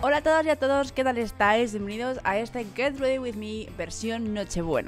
Hola a todas y a todos, ¿qué tal estáis? Bienvenidos a este Get Ready With Me versión Nochebuena.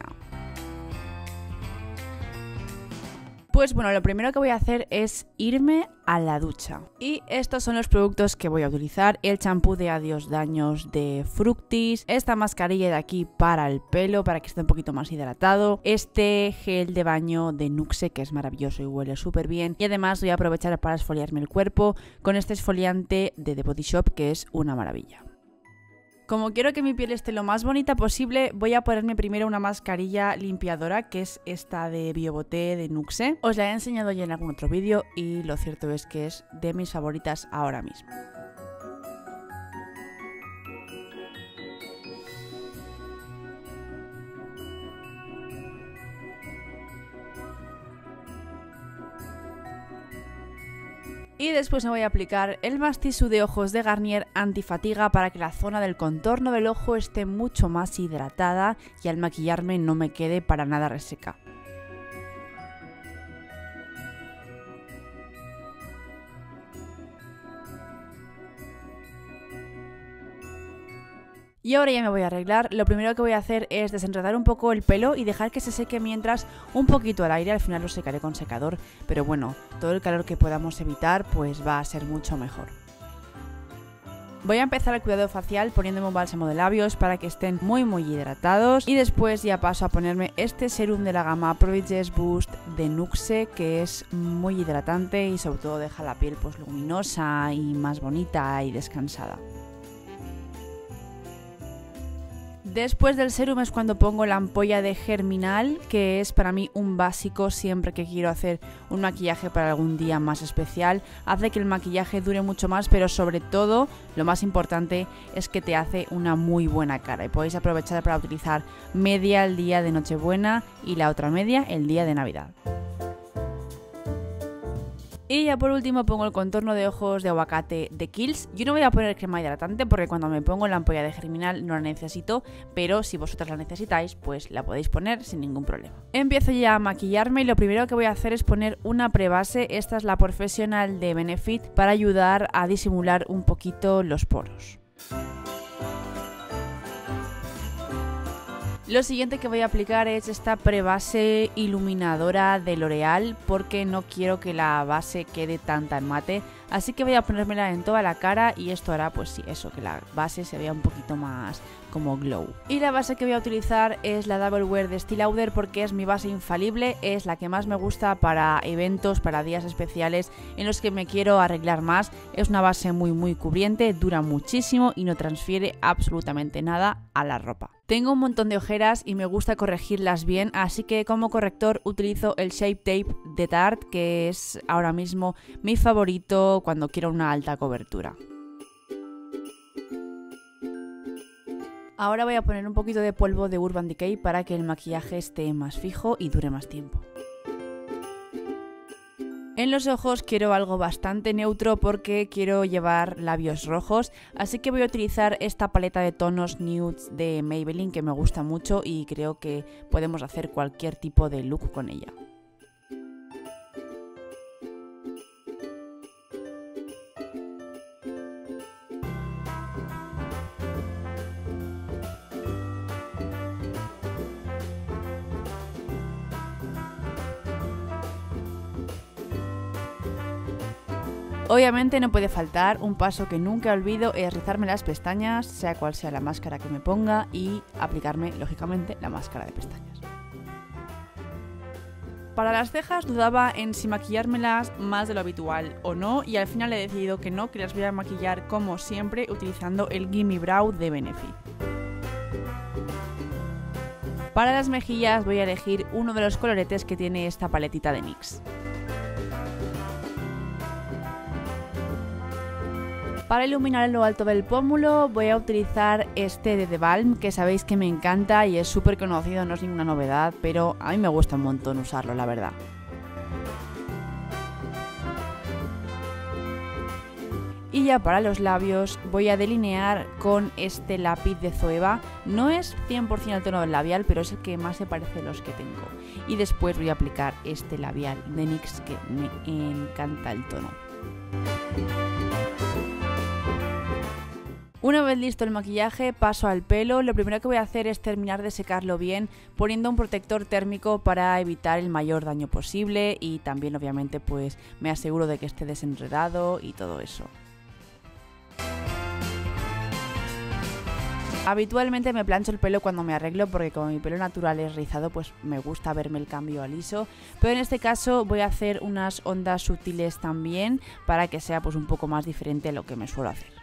Pues bueno, lo primero que voy a hacer es irme a la ducha. Y estos son los productos que voy a utilizar. El champú de Adiós Daños de Fructis. Esta mascarilla de aquí para el pelo, para que esté un poquito más hidratado. Este gel de baño de Nuxe, que es maravilloso y huele súper bien. Y además voy a aprovechar para esfoliarme el cuerpo con este esfoliante de The Body Shop, que es una maravilla. Como quiero que mi piel esté lo más bonita posible, voy a ponerme primero una mascarilla limpiadora, que es esta de Bioboté de Nuxe. Os la he enseñado ya en algún otro vídeo y lo cierto es que es de mis favoritas ahora mismo. Y después me voy a aplicar el Mask Tissue de ojos de Garnier Antifatiga para que la zona del contorno del ojo esté mucho más hidratada y al maquillarme no me quede para nada reseca. Y ahora ya me voy a arreglar. Lo primero que voy a hacer es desenredar un poco el pelo y dejar que se seque mientras un poquito al aire. Al final lo secaré con secador, pero bueno, todo el calor que podamos evitar pues va a ser mucho mejor. Voy a empezar el cuidado facial poniéndome un bálsamo de labios para que estén muy hidratados y después ya paso a ponerme este serum de la gama Prodigious Boost de Nuxe, que es muy hidratante y sobre todo deja la piel pues luminosa y más bonita y descansada. Después del serum es cuando pongo la ampolla de Germinal, que es para mí un básico siempre que quiero hacer un maquillaje para algún día más especial. Hace que el maquillaje dure mucho más, pero sobre todo, lo más importante es que te hace una muy buena cara. Y podéis aprovechar para utilizar media el día de Nochebuena y la otra media el día de Navidad. Y ya por último pongo el contorno de ojos de aguacate de Kiehl's. Yo no voy a poner crema hidratante porque cuando me pongo la ampolla de Germinal no la necesito, pero si vosotras la necesitáis, pues la podéis poner sin ningún problema. Empiezo ya a maquillarme y lo primero que voy a hacer es poner una prebase. Esta es la Professional de Benefit para ayudar a disimular un poquito los poros. Lo siguiente que voy a aplicar es esta prebase iluminadora de L'Oreal porque no quiero que la base quede tan mate, así que voy a ponérmela en toda la cara y esto hará pues sí, eso, que la base se vea un poquito más como glow. Y la base que voy a utilizar es la Double Wear de Estée Lauder porque es mi base infalible, es la que más me gusta para eventos, para días especiales en los que me quiero arreglar más. Es una base muy cubriente, dura muchísimo y no transfiere absolutamente nada a la ropa. Tengo un montón de ojeras y me gusta corregirlas bien, así que como corrector utilizo el Shape Tape de Tarte, que es ahora mismo mi favorito cuando quiero una alta cobertura. Ahora voy a poner un poquito de polvo de Urban Decay para que el maquillaje esté más fijo y dure más tiempo. En los ojos quiero algo bastante neutro porque quiero llevar labios rojos, así que voy a utilizar esta paleta de tonos nudes de Maybelline que me gusta mucho y creo que podemos hacer cualquier tipo de look con ella. Obviamente no puede faltar un paso que nunca olvido, es rizarme las pestañas, sea cual sea la máscara que me ponga, y aplicarme, lógicamente, la máscara de pestañas. Para las cejas dudaba en si maquillármelas más de lo habitual o no, y al final he decidido que no, que las voy a maquillar como siempre utilizando el Gimme Brow de Benefit. Para las mejillas voy a elegir uno de los coloretes que tiene esta paletita de NYX. Para iluminar en lo alto del pómulo voy a utilizar este de The Balm, que sabéis que me encanta y es súper conocido, no es ninguna novedad, pero a mí me gusta un montón usarlo, la verdad. Y ya para los labios voy a delinear con este lápiz de Zoeva. No es 100% el tono del labial, pero es el que más se parece a los que tengo. Y después voy a aplicar este labial de NYX que me encanta el tono. Una vez listo el maquillaje, paso al pelo. Lo primero que voy a hacer es terminar de secarlo bien, poniendo un protector térmico para evitar el mayor daño posible y también obviamente pues me aseguro de que esté desenredado y todo eso. Habitualmente me plancho el pelo cuando me arreglo porque como mi pelo natural es rizado pues me gusta verme el cambio a liso, pero en este caso voy a hacer unas ondas sutiles también para que sea pues un poco más diferente a lo que me suelo hacer.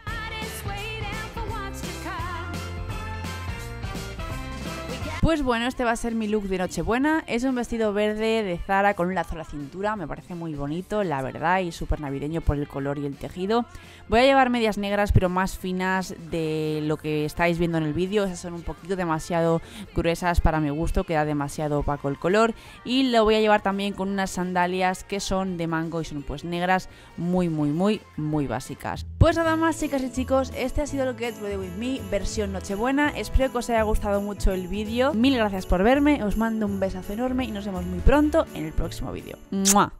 Pues bueno, este va a ser mi look de Nochebuena. Es un vestido verde de Zara con un lazo a la cintura, me parece muy bonito, la verdad, y súper navideño por el color y el tejido. Voy a llevar medias negras pero más finas de lo que estáis viendo en el vídeo. Esas son un poquito demasiado gruesas para mi gusto, queda demasiado opaco el color. Y lo voy a llevar también con unas sandalias que son de mango y son pues negras, muy básicas. Pues nada más, chicas y chicos, este ha sido el Get Ready With Me versión Nochebuena. Espero que os haya gustado mucho el vídeo. Mil gracias por verme, os mando un besazo enorme y nos vemos muy pronto en el próximo vídeo. ¡Mua!